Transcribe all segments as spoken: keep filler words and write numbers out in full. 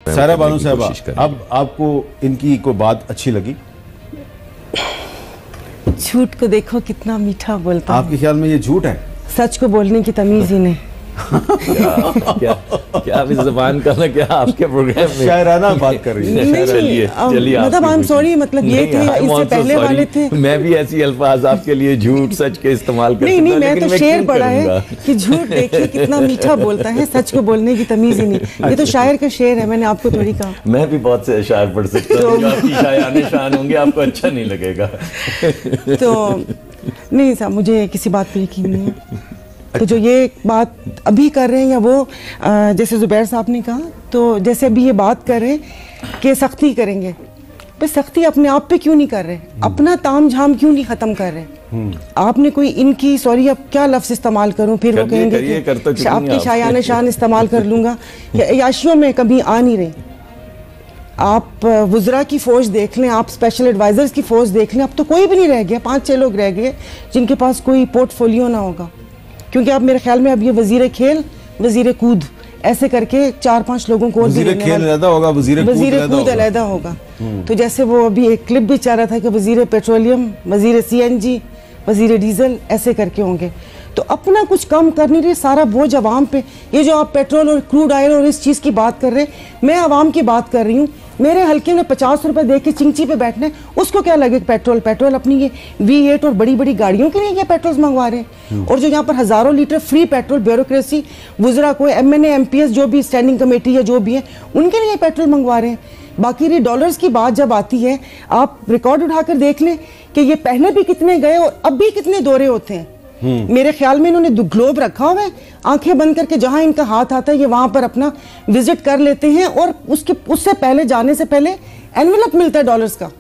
सारा बानो साहब, अब आपको इनकी कोई बात अच्छी लगी? झूठ को देखो कितना मीठा बोलता है। आपके ख्याल में ये झूठ है? सच को बोलने की तमीज ही नहीं। क्या क्या क्या आप इस ज़बान का ना क्या आपके प्रोग्राम में शायराना बात कर रही है? चलिए चलिए, मतलब आई एम सॉरी, मतलब ये थे इससे पहले वाले थे। मैं भी ऐसी अल्फाज आपके लिए झूठ सच के इस्तेमाल कर नहीं नहीं, मैं तो शेर पढ़ा है कि झूठ देखिए कितना मीठा बोलता है, सच को बोलने की तमीज ही नहीं। ये तो शायर का शेर है, मैंने आपको थोड़ी कहा। मैं भी बहुत से शायर पढ़ सकता हूँ, आपकी शायाने शान होंगे, आपको अच्छा नहीं लगेगा। तो नहीं साहब, मुझे किसी बात पे यकीन नहीं है। तो जो ये बात अभी कर रहे हैं या वो जैसे जुबैर साहब ने कहा, तो जैसे अभी ये बात कर रहे हैं कि सख्ती करेंगे, पे सख्ती अपने आप पे क्यों नहीं कर रहे? अपना ताम झाम क्यों नहीं खत्म कर रहे? आपने कोई इनकी, सॉरी अब क्या लफ्ज इस्तेमाल करूं, फिर वो कहेंगे कि आपकी शायाने शान इस्तेमाल कर लूंगा। याशियों में कभी आ नहीं रहे। आप वुज़रा की फौज देख लें, आप स्पेशल एडवाइजर्स की फौज देख लें, अब तो कोई भी नहीं रह गया। पाँच छः लोग रह गए जिनके पास कोई पोर्टफोलियो ना होगा, क्योंकि आप मेरे ख्याल में अब ये वजीर खेल, वजीर कूद, ऐसे करके चार पांच लोगों को वजीर खेल अलग होगा, वजीर कूद अलग होगा। तो जैसे वो अभी एक क्लिप भी चाह रहा था कि वजीर पेट्रोलियम, वजीर सीएनजी, वजीर डीजल, ऐसे करके होंगे। तो अपना कुछ कम कर नहीं रहे, सारा बोझ आवाम पे। ये जो आप पेट्रोल और क्रूड ऑयल और इस चीज़ की बात कर रहे हैं, मैं आवाम की बात कर रही हूँ। मेरे हल्के में पचास रुपए दे के चिंची पे बैठने, उसको क्या लगे पेट्रोल पेट्रोल अपनी ये वी एट और बड़ी बड़ी गाड़ियों के लिए ये पेट्रोल मंगवा रहे हैं। और जो यहाँ पर हजारों लीटर फ्री पेट्रोल ब्यूरोक्रेसी, वुज़रा को, M N A M P S जो भी स्टैंडिंग कमेटी है जो भी है, उनके लिए पेट्रोल मंगवा रहे हैं। बाकी ये डॉलर्स की बात जब आती है, आप रिकॉर्ड उठाकर देख लें कि ये पहले भी कितने गए और अब भी कितने दौरे होते हैं। मेरे ख्याल में इन्होंने ग्लोब रखा हुआ है, आंखें बंद करके जहां इनका हाथ आता है ये वहां पर अपना विजिट कर लेते हैं। और उसके उससे पहले जाने से पहले एनवेलप मिलता है डॉलर्स का,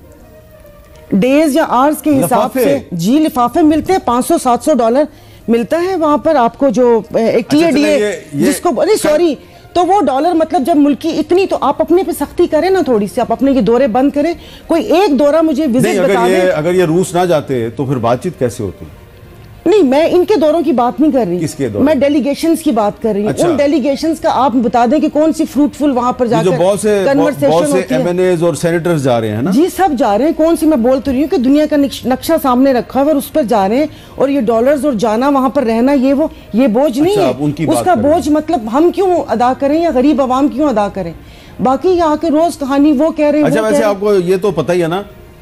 डेज या आवर्स के हिसाब से। जी, लिफाफे मिलते हैं, पाँच सौ सात सौ डॉलर मिलता है वहां पर आपको, जो एक टी ए डी ए जिसको, अरे सॉरी, तो वो डॉलर मतलब जब मुल्क की इतनी, तो आप अपने पे सख्ती करें ना थोड़ी सी, आप अपने ये दौरे बंद करें। कोई एक दौरा मुझे विजिट बता दे। अगर ये रूस ना जाते तो फिर बातचीत कैसे होती? नहीं, मैं इनके दौरों की बात नहीं कर रही। किसके दौरे? मैं डेलीगेशंस की बात कर रही हूँ। अच्छा। उन डेलीगेशंस का आप बता दें कि कौन सी फ्रूटफुल वहां पर जाकर कन्वर्सेशन होती है। एमएनएज और सेनेटर्स जा रहे हैं ना? जी, सब जा रहे हैं। कौन सी, मैं बोल तो रही हूँ कि दुनिया का नक्शा सामने रखा हुआ और उस पर जा रहे हैं। और ये डॉलर्स और जाना, वहां पर रहना, ये वो ये बोझ नहीं है। उसका बोझ मतलब हम क्यों अदा करें या गरीब आवाम क्यों अदा करें? बाकी यहाँ के रोज कहानी वो कह रहे हैं। अच्छा, वैसे आपको ये तो पता ही है ना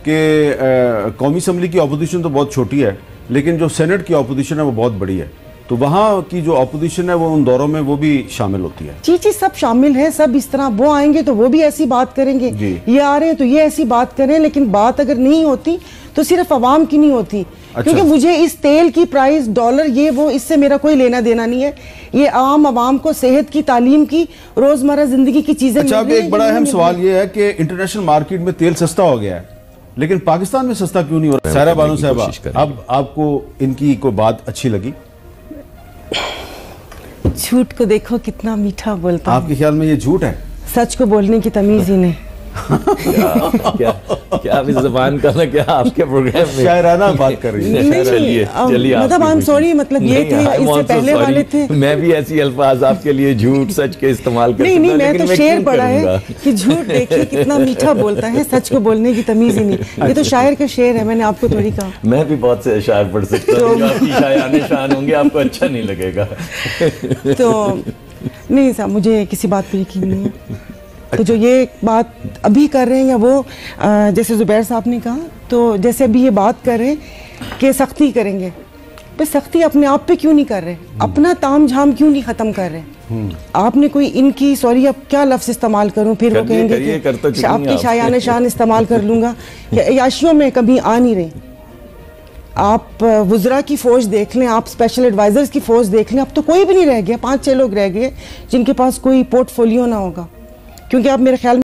कि कौमी असम्बली की अपोजिशन तो बहुत छोटी है, लेकिन जो सेनेट की अपोजिशन है वो बहुत बड़ी है। तो वहाँ की जो अपोजिशन है वो उन दौरों में वो भी शामिल होती है। जी जी, सब शामिल है, सब इस तरह। वो आएंगे तो वो भी ऐसी बात करेंगे, ये आ रहे हैं तो ये ऐसी बात करें। लेकिन बात अगर नहीं होती तो सिर्फ अवाम की नहीं होती। अच्छा। क्योंकि मुझे इस तेल की प्राइस, डॉलर, ये वो, इससे मेरा कोई लेना देना नहीं है। ये आम आवाम को सेहत की, तालीम की, रोजमर्रा जिंदगी की चीजें। अच्छा, एक बड़ा अहम सवाल ये है कि इंटरनेशनल मार्केट में तेल सस्ता हो गया है, लेकिन पाकिस्तान में सस्ता क्यों नहीं हो रहा? सारा बानो साहब, अब आपको इनकी कोई बात अच्छी लगी? झूठ को देखो कितना मीठा बोलता है। आपके ख्याल में ये झूठ है? सच को बोलने की तमीज ही नहीं। क्या क्या क्या आप इस ज़बान का ना क्या आपके प्रोग्राम में शायराना बात कर रही है? चलिए चलिए, मतलब आई एम सॉरी, मतलब ये थे इससे पहले वाले थे। मैं भी ऐसी अल्फाज आपके लिए झूठ सच के इस्तेमाल कर नहीं नहीं, मैं तो शेर पढ़ा है कि झूठ देखिए कितना मीठा बोलता है, सच को बोलने की तमीज ही नहीं। ये तो शायर का शेर है, मैंने आपको थोड़ी कहा। मैं भी बहुत से शायर पढ़ सकता हूँ, आपकी शायाने शान होंगे, आपको अच्छा नहीं लगेगा। तो नहीं साहब, मुझे किसी बात पे यकीन नहीं है। तो जो ये बात अभी कर रहे हैं या वो जैसे जुबैर साहब ने कहा, तो जैसे अभी ये बात कर रहे हैं कि सख्ती करेंगे, पे सख्ती अपने आप पे क्यों नहीं कर रहे? अपना ताम झाम क्यों नहीं खत्म कर रहे? आपने कोई इनकी, सॉरी अब क्या लफ्ज इस्तेमाल करूं, फिर वो कहेंगे कि आपकी शायाने शान इस्तेमाल कर लूंगा। याशियों में कभी आ नहीं रहे। आप वुज़रा की फौज देख लें, आप स्पेशल एडवाइजर्स की फौज देख लें, अब तो कोई भी नहीं रह गया। पाँच छः लोग रह गए जिनके पास कोई पोर्टफोलियो ना होगा, क्योंकि आप मेरे ख्याल में